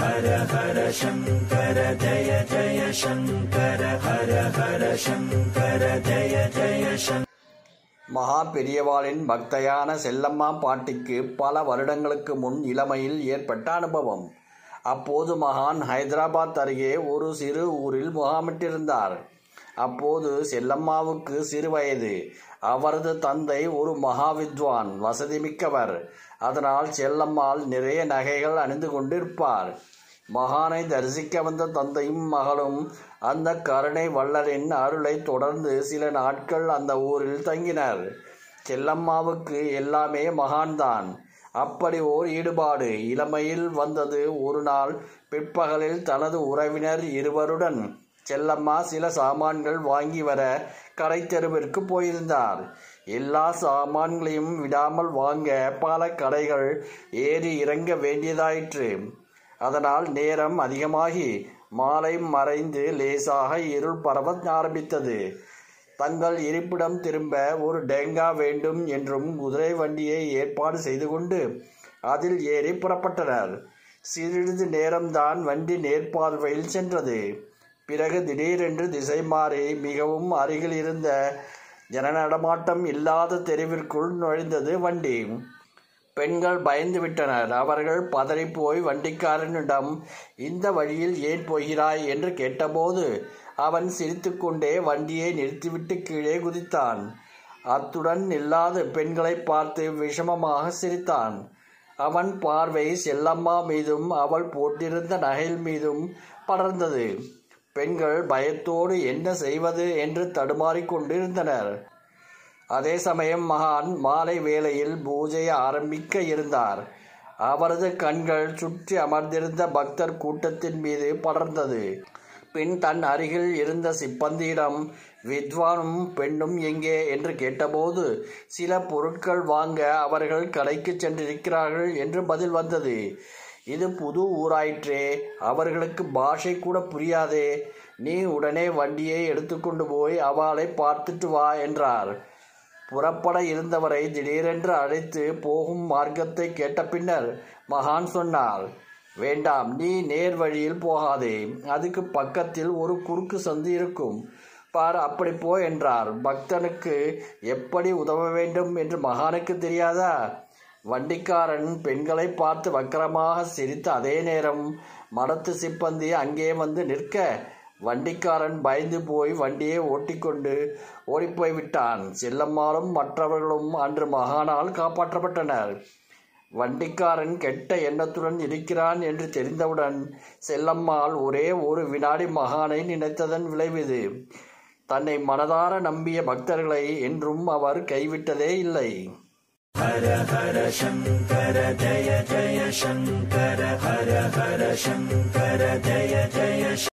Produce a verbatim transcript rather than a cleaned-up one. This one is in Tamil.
ஹர ஹர சங்கர ஜய ஜய சங்கர ஹர ஹர சங்கர ஜய ஜய சங்கர. மகா பெரியவாளின் பக்தையான செல்லம்மா பாட்டிக்கு பல வருடங்களுக்கு முன் இளமையில் ஏற்பட்ட அனுபவம். அப்போது மகான் ஹைதராபாத் அருகே ஒரு சிறு ஊரில் முகாமிட்டிருந்தார். அப்போது செல்லம்மாவுக்கு சிறு வயது. அவரது தந்தை ஒரு மகா வித்வான், வசதிமிக்கவர். அதனால் செல்லம்மாள் நிறைய நகைகள் அணிந்து கொண்டிருப்பார். மகானை தரிசிக்க வந்த தந்தையும் மகளும் அந்த கருணை வள்ளலின் அருளை தொடர்ந்து சில நாட்கள் அந்த ஊரில் தங்கினர். செல்லம்மாவுக்கு எல்லாமே மகான்தான். அப்படி ஓர் ஈடுபாடு இளமையில் வந்தது. ஒரு நாள் பிற்பகலில் தனது உறவினர் இருவருடன் செல்லம்மா சில சாமான்கள் வாங்கி வர கடை தெருவிற்கு போயிருந்தார். எல்லா சாமான்களையும் விடாமல் வாங்க பல கடைகள் ஏறி இறங்க வேண்டியதாயிற்று. அதனால் நேரம் அதிகமாகி மாலை மறைந்து லேசாக இருள் பரவ ஆரம்பித்தது. தங்கள் இருப்பிடம் திரும்ப ஒரு டேங்கா வேண்டும் என்றும் குதிரை வண்டியை ஏற்பாடு செய்து கொண்டு அதில் ஏறி புறப்பட்டனர். சிறிது நேரம்தான் வண்டி நேர்பார்வையில் சென்றது. பிறகு திடீரென்று திசை மாறி மிகவும் அருகில் இருந்த ஜன நடமாட்டம் இல்லாத தெருவிற்குள் நுழைந்தது வண்டி. பெண்கள் பயந்து விட்டனர். அவர்கள் பதறிப்போய் வண்டிக்காரனிடம், இந்த வழியில் ஏன் போகிறாய் என்று கேட்டபோது அவன் சிரித்துக்கொண்டே வண்டியை நிறுத்திவிட்டு கீழே குதித்தான். அத்துடன் இல்லாத பெண்களை பார்த்து விஷமமாக சிரித்தான். அவன் பார்வை செல்லம்மா மீதும் அவள் போட்டிருந்த நகையில் மீதும் படர்ந்தது. பெண்கள் பயத்தோடு என்ன செய்வது என்று தடுமாறிக் கொண்டிருந்தனர். அதே சமயம் மகான் மாலை வேளையில் பூஜையை ஆரம்பிக்க இருந்தார். அவரது கண்கள் சுற்றி அமர்ந்திருந்த பக்தர் கூட்டத்தின் மீது படர்ந்தது. பின் தன் அருகில் இருந்த சிப்பந்தியிடம், வித்வானும் பெண்ணும் எங்கே என்று கேட்டபோது, சில பொருட்கள் வாங்க அவர்கள் கடைக்கு சென்றிருக்கிறார்கள் என்று பதில் வந்தது. இது புது ஊராயிற்றே, அவர்களுக்கு பாஷை கூட புரியாதே, நீ உடனே வண்டியை எடுத்துக்கொண்டு போய் அவளை பார்த்துட்டு வா என்றார். புறப்பட இருந்தவரை திடீரென்று அழைத்து போகும் மார்க்கத்தை கேட்ட பின்னர் மகான் சொன்னார், வேண்டாம், நீ நேர் வழியில் போகாதே, அதுக்கு பக்கத்தில் ஒரு குறுக்கு சந்து இருக்கும், பார், அப்படி போ என்றார். பக்தனுக்கு எப்படி உதவ வேண்டும் என்று மகானுக்கு தெரியாதா? வண்டிக்காரன் பெண்களை பார்த்து வக்கரமாக சிரித்த அதே நேரம் மடத்து சிப்பந்தி அங்கே வந்து நிற்க, வண்டிக்காரன் பயந்து போய் வண்டியை ஓட்டிக்கொண்டு ஓடிப்போய் விட்டான். செல்லம்மாளும் மற்றவர்களும் அன்று மகானால் காப்பாற்றப்பட்டனர். வண்டிக்காரன் கெட்ட எண்ணத்துடன் இருக்கிறான் என்று தெரிந்தவுடன் செல்லம்மாள் ஒரே ஒரு வினாடி மகானை நினைத்ததன் விளைவிது. தன்னை மனதார நம்பிய பக்தர்களை என்றும் அவர் கைவிட்டதே இல்லை. ஹர ஹர சங்கர ஜய ஜய சங்கர ஹர ஹர சங்கர ஜய ஜய